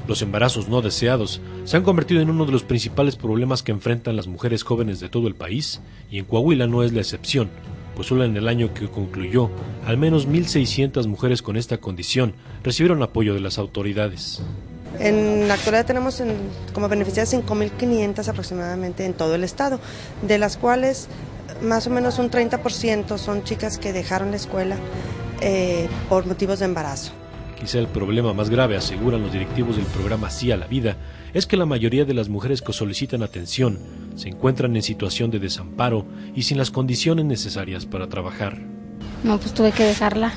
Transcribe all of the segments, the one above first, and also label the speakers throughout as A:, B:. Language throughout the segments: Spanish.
A: Los embarazos no deseados se han convertido en uno de los principales problemas que enfrentan las mujeres jóvenes de todo el país, y en Coahuila no es la excepción, pues solo en el año que concluyó, al menos 1,600 mujeres con esta condición recibieron apoyo de las autoridades.
B: En la actualidad tenemos como beneficiarias 5.500 aproximadamente en todo el estado, de las cuales más o menos un 30% son chicas que dejaron la escuela por motivos de embarazo.
A: Quizá el problema más grave, aseguran los directivos del programa Sí a la Vida, es que la mayoría de las mujeres que solicitan atención se encuentran en situación de desamparo y sin las condiciones necesarias para trabajar.
C: No, pues tuve que dejarla.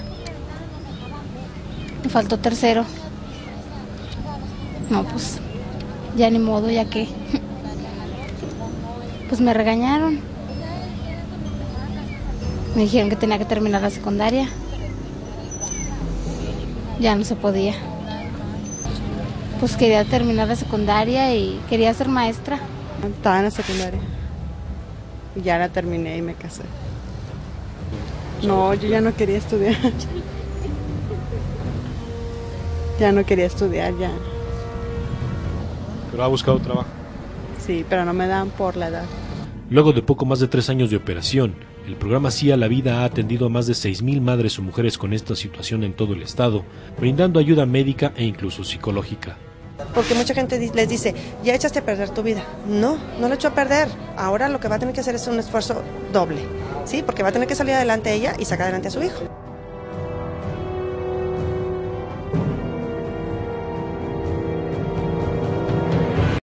C: Me faltó tercero. No, pues ya ni modo, ya que pues me regañaron. Me dijeron que tenía que terminar la secundaria. Ya no se podía. Pues quería terminar la secundaria y quería ser maestra.
D: Estaba en la secundaria y ya la terminé y me casé. No, yo ya no quería estudiar. Ya no quería estudiar, ya.
A: ¿Pero ha buscado trabajo?
D: Sí, pero no me dan por la edad.
A: Luego de poco más de 3 años de operación, el programa Sí a la Vida ha atendido a más de 6,000 madres o mujeres con esta situación en todo el estado, brindando ayuda médica e incluso psicológica.
B: Porque mucha gente les dice, ya echaste a perder tu vida. No, no lo echó a perder. Ahora lo que va a tener que hacer es un esfuerzo doble, ¿sí? Porque va a tener que salir adelante ella y sacar adelante a su hijo.